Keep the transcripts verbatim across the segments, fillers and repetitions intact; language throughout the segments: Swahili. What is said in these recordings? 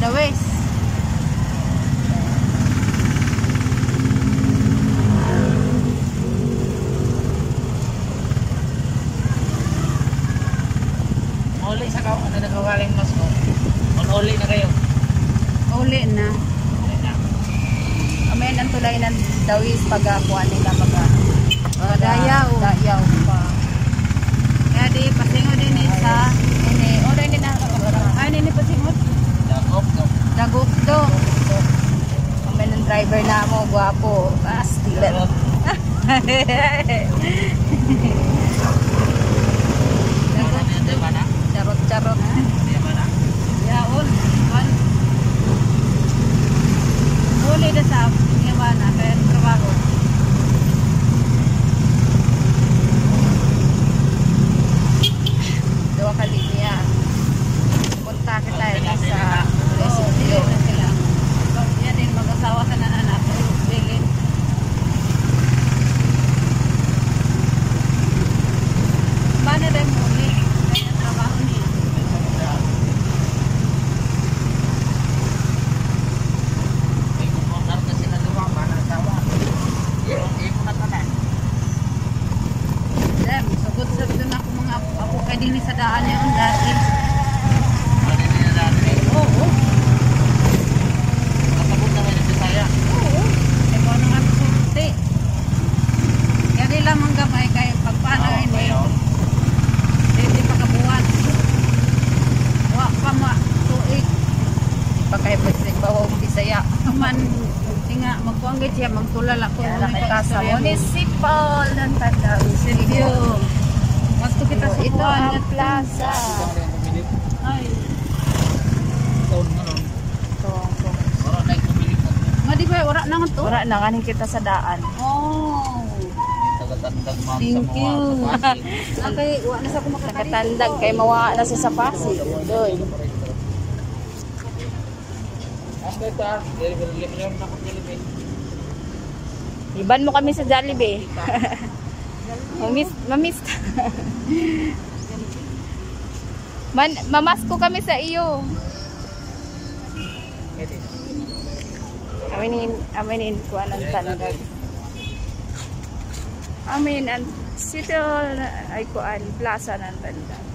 Dawes. Uli sa kao, ano nagagaling mas ko? On-uli na kayo? Uli na. Uli na. Amen ang tulay ng Dawes pag-akuan nila mag uh, dayaw. Dayaw pa. Kaya di pasingo din isa. Ini, o din na. Ano ini pasingo? Dagok, Dagok do. Amen ang driver na mo, guwapo. Ah, stilan. Charot-charot. Yaon. Uli na sa Yawana. Kaya trabaho. Dua kali niya. Punta kita na sa residency na sila. Yan din mag-asawa ka na anak. Bilin. Mana rin muli. Kaya trabaho niya. Dem, sugod sa doon ako mga ako kay din sa daan niya ang dati. Ano din na dati? Oo. Kapagod naman yung Bisaya. Oo. Ay mo nang ato sulti. Kaya di lang ang gamay kay pagpano ini. Hindi pa kabuhat. Wa pa ma tuig. Pa kay pwede bawang Bisaya. Man tinga magkuanggit siya magtulal ako ng kasa municipal ng Tanda. Studio. Mas to kita sa Ito ang Juan plaza. Ay. Taon na nun. Wala na yung kumilig na. Nga di ba wala nang to? Wala na kanin kita sa daan. Oh. Tagatandang ma'am sa Thank mga you. kapatid. Okay, wa na sa kumakita. Nakatandag kay mawa na sa Pasig. Doy. Ang ito, very very limited na kung nilibin. Iban mo kami sa Jollibee. Mamis, mamis. Man, mamasko kami sa iyo. Aminin, aminin ko anong tandag. Amin, ang sito ay kuan, plaza ng tandag.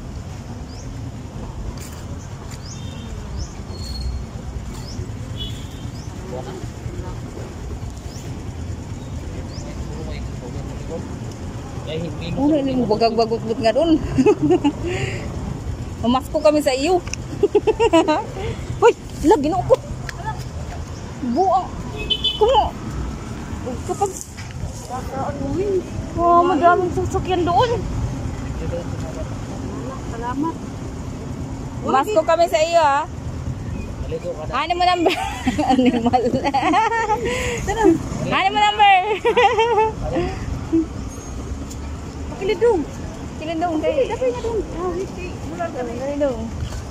Oh, hindi mo bagag-bagot nga doon. Mamasko kami sa iyo. Hoy, lagi na ako. Buang. Kumo. Kapag oh, madaming sasakyan doon. Salamat. Mamasko kami sa iyo, ha. Ano mo number? Animal. Ano mo number? Kilidong. Kilindong kayo. Dapat nga doon. Ah, hindi. Mula ka rin. Kilindong.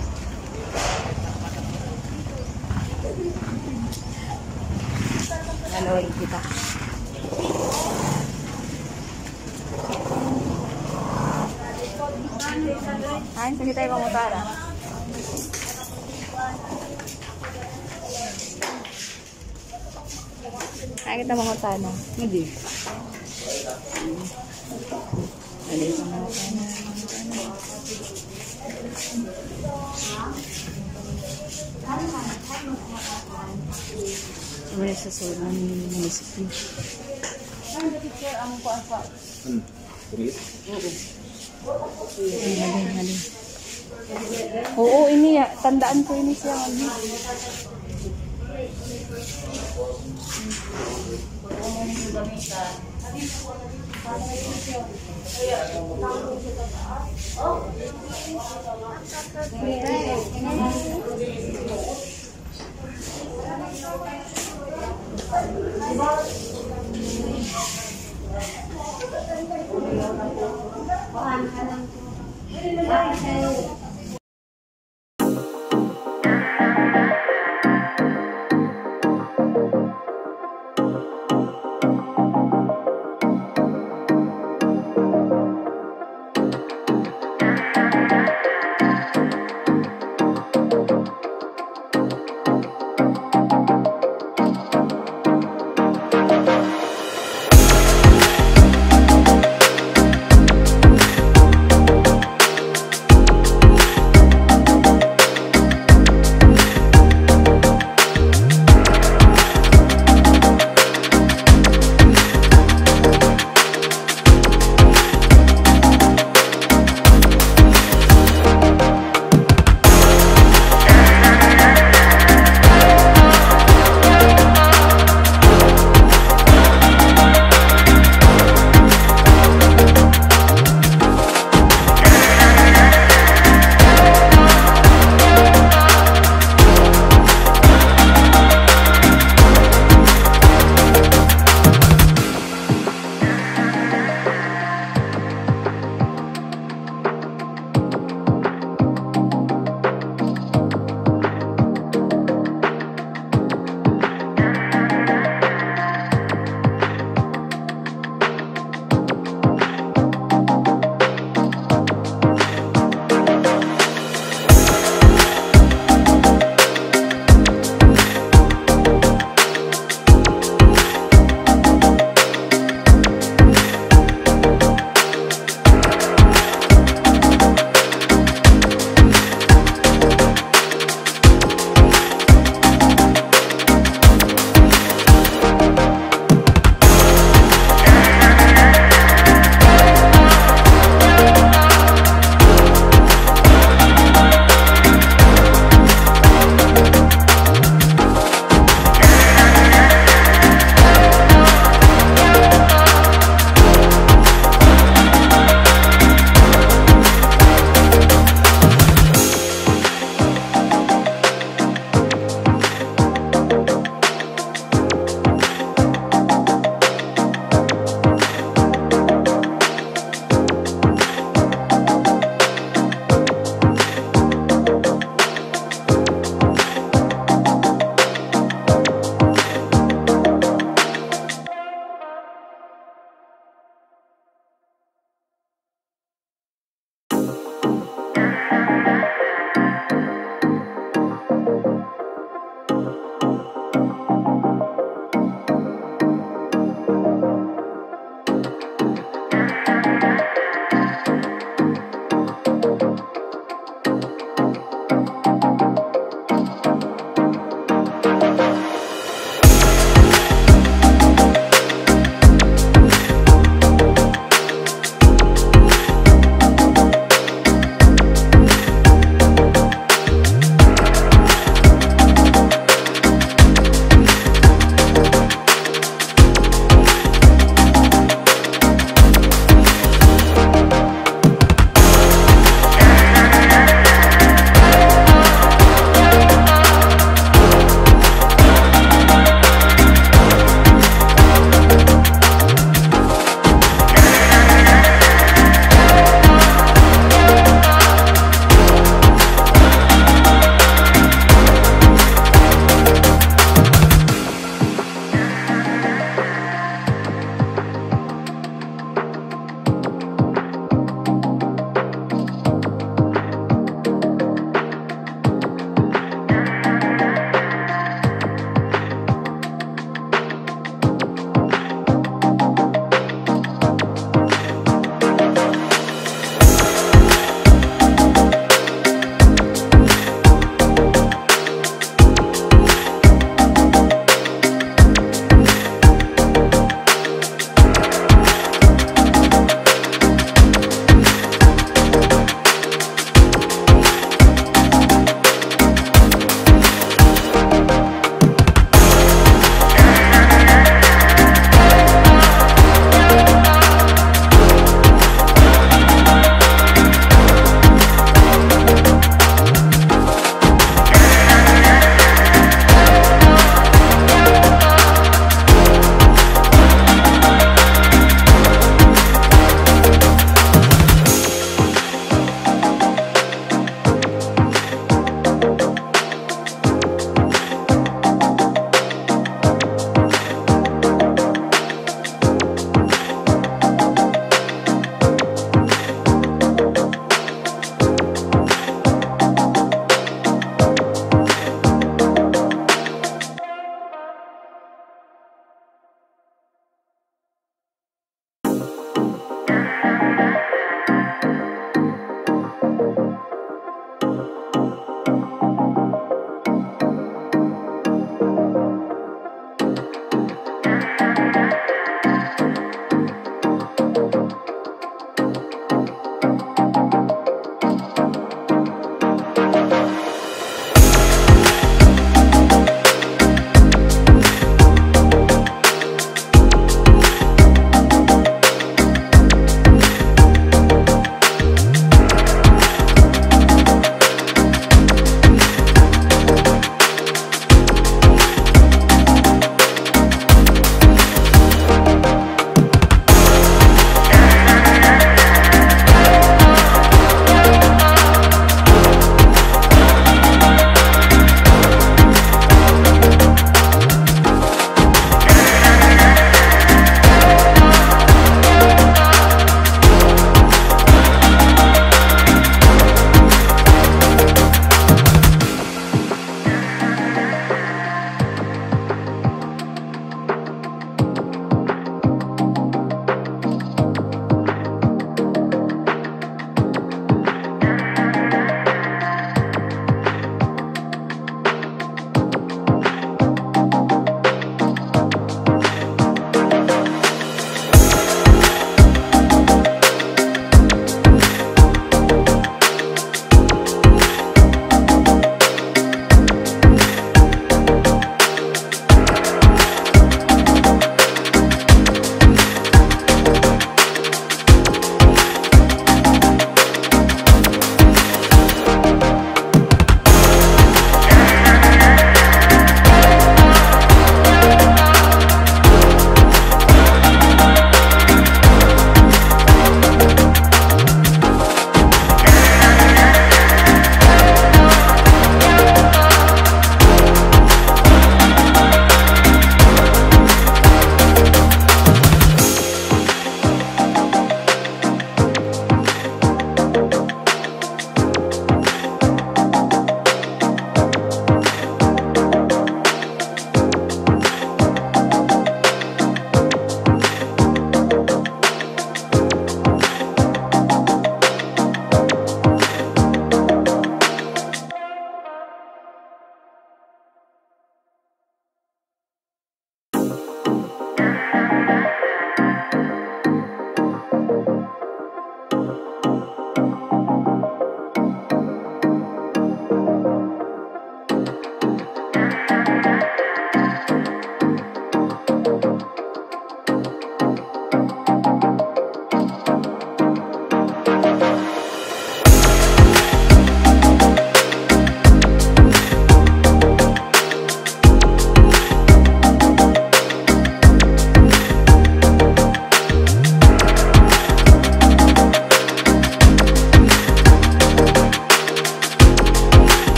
Nanorin kita. Ay, sige tayo pamutara. Ay, kita pamutara. Hindi. Ano yung pamutara? Ano sa sobrang munisipyo? Ano ba picture ang ko apa? Hmm. Halin, halin. Oo, ini ya. Tandaan ko ini siya.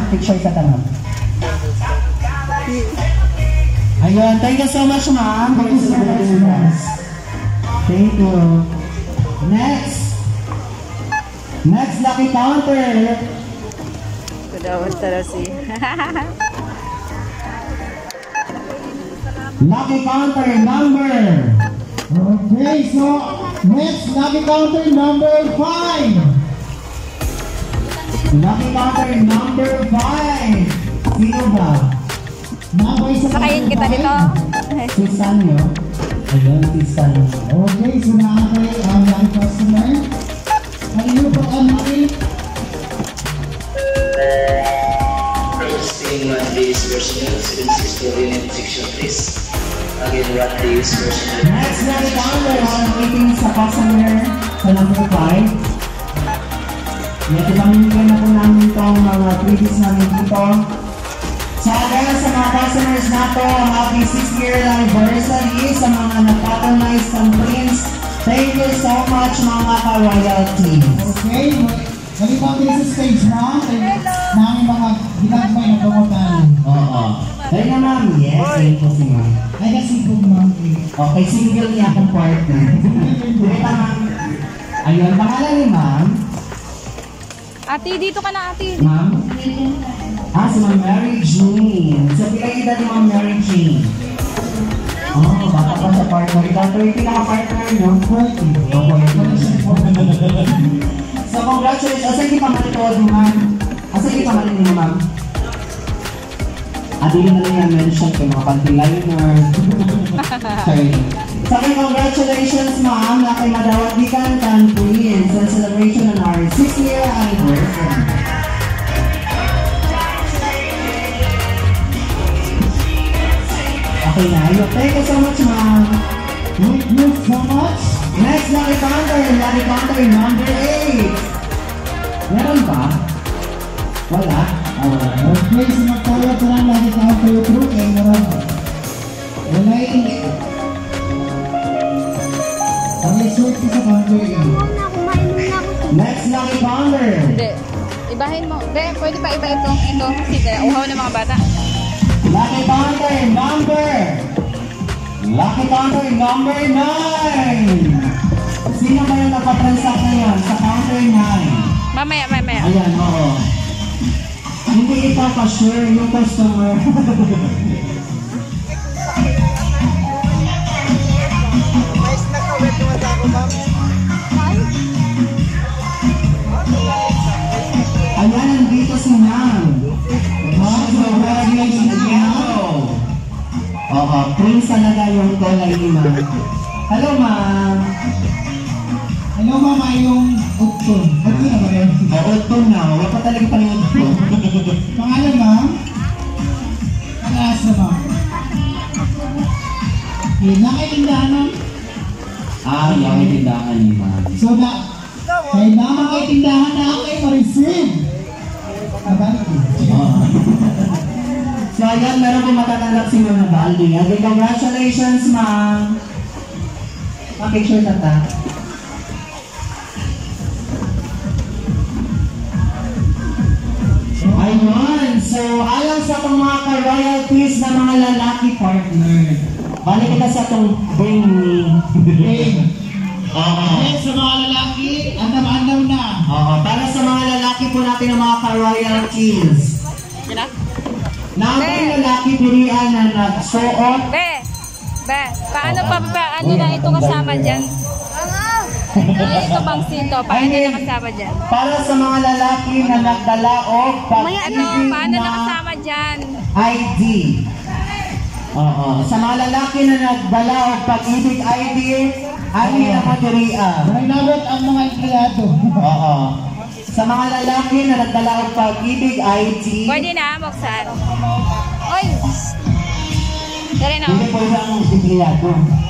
Picture sa tanong. Ayun, thank you so much, ma'am. Thank you. Next. Next lucky counter. Kudawan tara si. Lucky counter number. Okay, so next lucky counter number five. Lucky counter number five. Sino ba? Nabay sa Sakayin kita dito. Si Sanyo. Ayun, si Sanyo. Okay, so nakakay ang young customer. Kanino po ang makil? Processing one days version seven sixty unit section please. Again, one days version. Next lucky counter. Ang meeting sa customer sa number five. Ito pamimigyan na po namin itong mga previous namin dito. Sa agad sa mga customers na po, happy six year anniversary sa mga nagpatronize ng Prince. Thank you so much mga ka-royalty. Okay, halipang din sa stage na. Namin mga ginagmay na pamatayin. Oo. Kaya na ma'am, yes, ayun po si ma'am. Ay kasi po ma'am. Okay, single niya akong partner. Dito ma'am. Ayun, pangalan ni ma'am. Ate, dito ka na ate. Ma'am? Ah, si Ma'am Mary Jean. Sa pilay edad ni Ma'am Mary Jean. Oh, baka pa sa partner. Ikaw ito yung pinaka-partner nyo. forty. Oh, forty. So, congratulations. Asa hindi pa malitood mo, ma'am? Asa hindi pa malitood mo, ma'am? Ah, di na lang yung mention kay mga panty-liner. Sorry. So, okay, congratulations, ma'am, na kay Madawat Dikan Tan Queen sa celebration ng our six year anniversary. Okay na, ayun. Thank you so much, ma'am. Thank you so much. Next, lucky counter. Lucky counter number eight. Meron ba? Wala? Ah, wala. Okay, so magkaya ko lang lagi counter through kay meron. Wala yung ang resort ko sa counter yun. Next, lucky counter. Hindi. Ibahin mo. Hindi, pwede pa iba ito. Ito. Kasi kaya uhaw ng mga bata. Lucky counter number. Lucky counter number nine. Sino ba yung nagpa-transact ngayon sa counter nine? Mamaya, mamaya. Ayan, oo. Hindi ikaw pa sure yung customer. Ayan, nandito si Nang. Wow, congratulations, Nang. Oo, Prince talaga yung kulay ni Ma'am. Hello, Ma'am. Hello mama, yung utton. Utton na ba yun? Oo, ito na. Wala pa talaga pa yung ito. Pangalan ma'am? Pag-asa ma'am? Yun, nakaitindahan ma'am? Ah, yung tindahan ni Ma'am. So na, kaya naman kayo tindahan na ako kayo ma-receive. Nabalik yun. Oo. So, ayan, meron po matatanggap si Ma'am Baldi. Okay, congratulations, Ma'am. Pa-picture na ta. Ayun, so alang sa itong mga ka-royalties na mga lalaki partner. Balik kita sa itong bring me. Okay. Oo. Yes, sa mga lalaki, andam-andam na. Oo, para sa mga lalaki po natin ng mga ka-royalties. Sina? Napang lalaki pilihan na nagsuot. Be! Be! Paano pa, paano na ito kasama dyan? Ito bang sito? Paano na kasama dyan? Para sa mga lalaki na nagdala o Maya ano, pag-ibig paano na na kasama dyan? I D. Oo. Sa mga lalaki na nagdala o pag-ibig I D, ay na materiya. Naglagot ang mga empleyado. Oo. Sa mga lalaki na nagdala o pag-ibig I D, Pwede na, buksan. Oy! Dari na. hindi po yung empleyado.